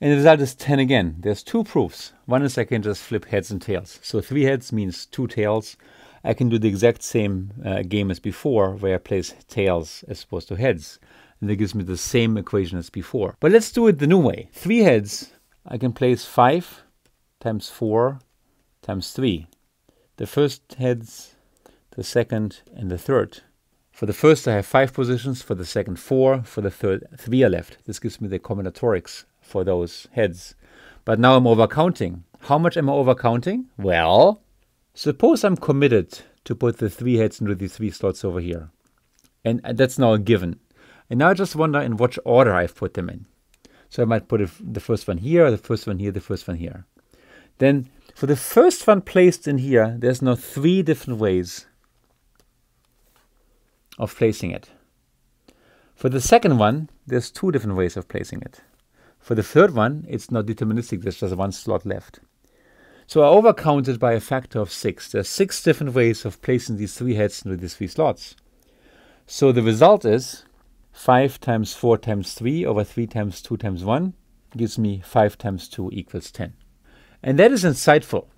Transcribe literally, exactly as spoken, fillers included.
And the result is ten again. There's two proofs. One is I can just flip heads and tails. So three heads means two tails. I can do the exact same uh, game as before, where I place tails as opposed to heads. And that gives me the same equation as before. But let's do it the new way. Three heads, I can place five times four times three. The first heads, the second, and the third. For the first, I have five positions. For the second, four. For the third, three are left. This gives me the combinatorics for those heads. But now I'm overcounting. How much am I overcounting? Well, suppose I'm committed to put the three heads into the three slots over here. And that's now a given. And now I just wonder in which order I've put them in. So I might put the first one here, the first one here, the first one here. Then for the first one placed in here, there's now three different ways of placing it. For the second one, there's two different ways of placing it. For the third one, it's not deterministic, there's just one slot left. So I overcounted by a factor of six. There's six different ways of placing these three heads into these three slots. So the result is five times four times three over three times two times one gives me five times two equals ten. And that is insightful.